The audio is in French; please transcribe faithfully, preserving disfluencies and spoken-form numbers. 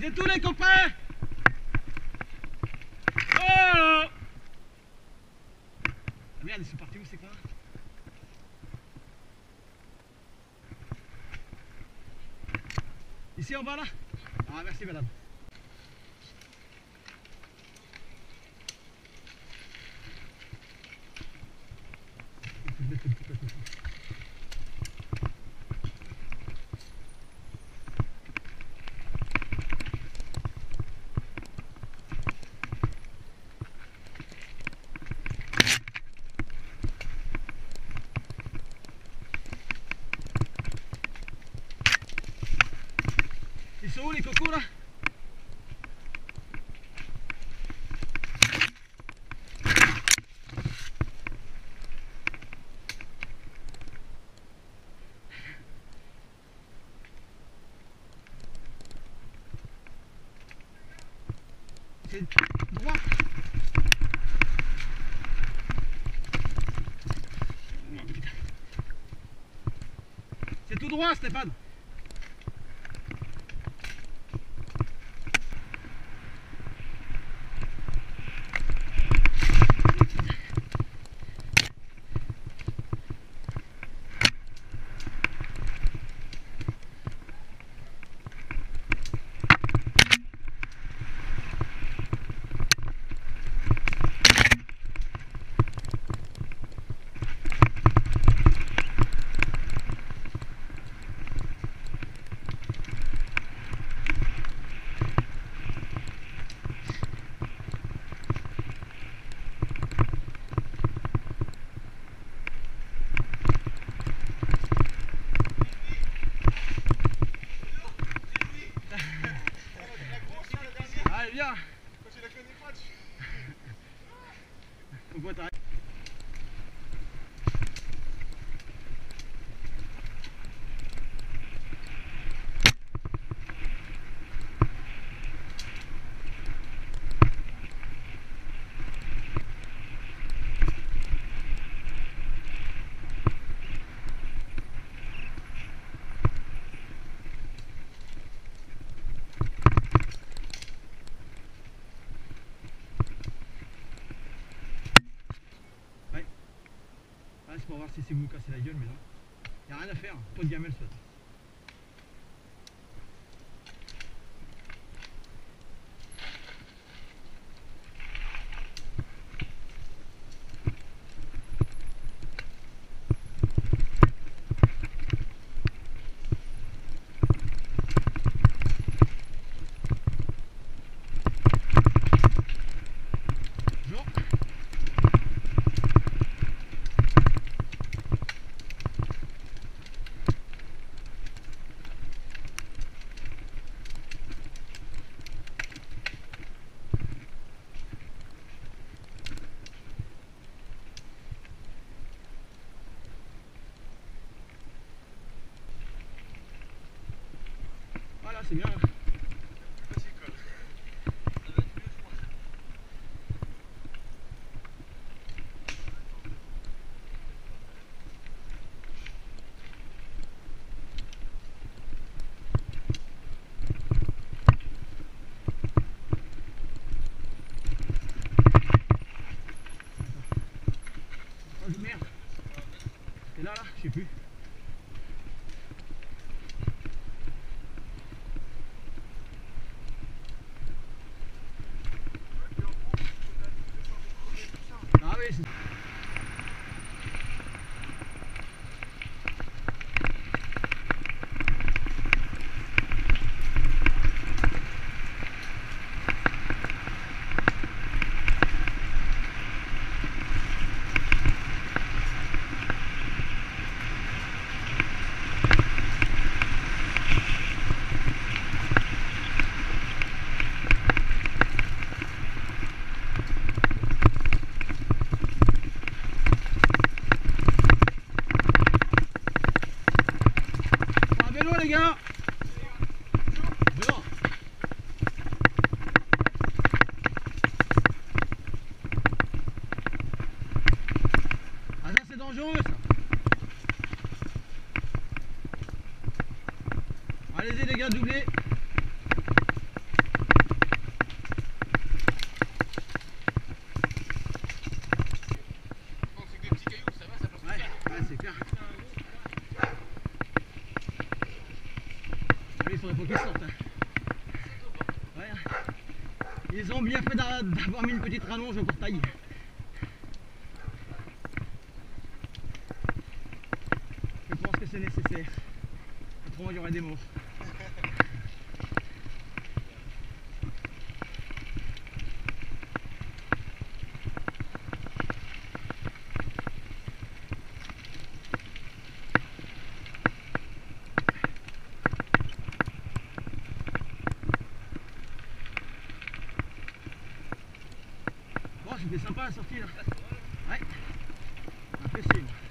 C'est tous les copains. Oh merde, ils sont partis où c'est quoi? Ici en bas là? Ah merci madame. Ils sont où les cocos là? C'est droit. C'est tout droit Stéphane. Allez viens. Quand tu la connais pas, tu... Pourquoi t'arrêtes? C'est pour voir si c'est vous casser la gueule, mais non. Y'a rien à faire, pas de gamelle soit. Voilà, c'est bien. Oh merde. C'est là là, je sais plus. Ah oui, c'est... les gars. Dehors. Ah ça c'est dangereux ça. Allez-y les gars, doublez. il faudrait pas qu'ils sortent. Hein. Ouais. Ils ont bien fait d'avoir mis une petite rallonge au portail. Je pense que c'est nécessaire. Autrement, il y aurait des morts. Bon, c'était sympa la sortie là. Ouais. Impressionnant.